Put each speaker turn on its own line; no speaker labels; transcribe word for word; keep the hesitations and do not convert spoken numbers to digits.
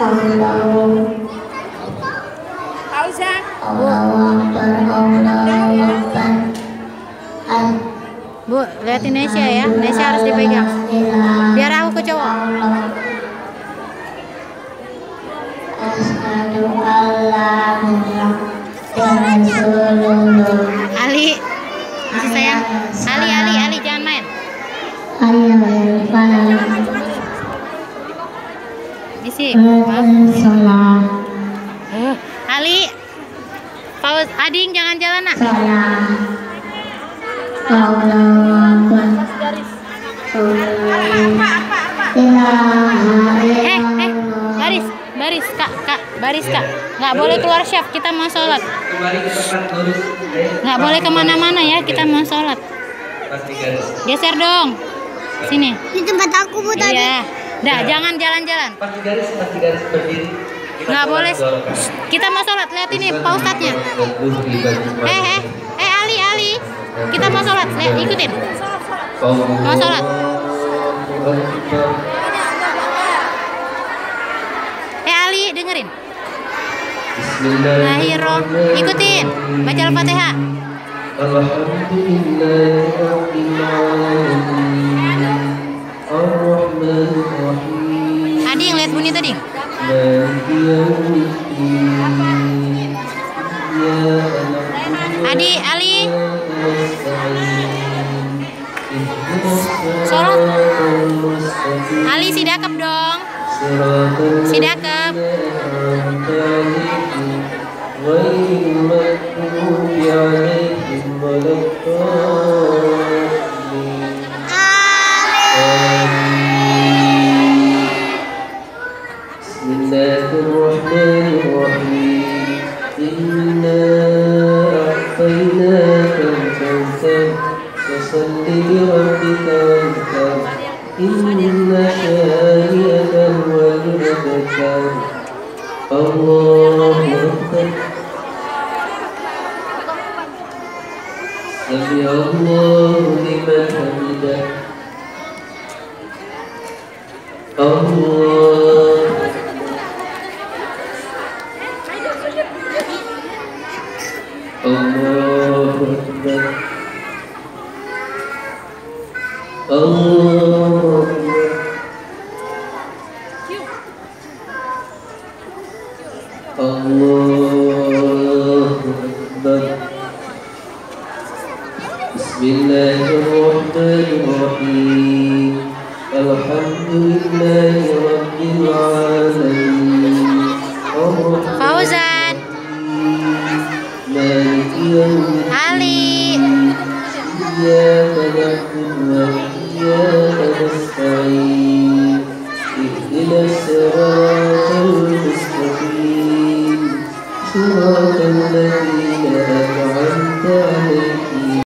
Allahu
Fauzan.
Allahu Akbar, Allahu Akbar.
Bu, liatin Nesya ya. Nesya harus dipegang. Biar aku ke cowok.
Asyhadu alla ilaha illallah.
Ali, masih sayang. Ali, Ali, Ali, jangan main.
Hayya 'alal falah.
Isi, maaf.
Salat.
Uh, Ali, Fauz, Ading jangan jalan nak.
Salat. Allahu Akbar.
Eh, eh, baris, baris, kak, kak, baris kak. Nggak boleh keluar chef, kita mau sholat. Nggak boleh kemana-mana ya, kita mau sholat. Geser dong, sini.
Di tempat aku bu tadi.
Iya, dah jangan jalan-jalan. Nggak boleh. Kita mau sholat, lihat ini Pak Ustadznya. Eh, eh, eh Ali, Ali, kita mau sholat, lihat ikutin. Mau sholat. Eh Ali, dengerin. Bismillahirrahmanirrahim. Ikutin, baca Al-Fatihah. Ading, lihat bunyi tadi. Adi, Ali. Sholat. Ali, sidakap dong. Sidakap.
Bismillahirrahmanirrahim. Inna a'tainaka al-kawthar fasalli li rabbika wanhar. Inna shani'aka huwal abtar. Allahu Akbar. Sami Allahu liman hamidah. Allah. Allahu Akbar. Allahu Akbar. Allahu Akbar. Bismillahirrahmanirrahim. Alhamdulillahi Rabbil Alamin.
Fauzan.
Ali. Iyyaka na'budu wa iyyaka nasta'in.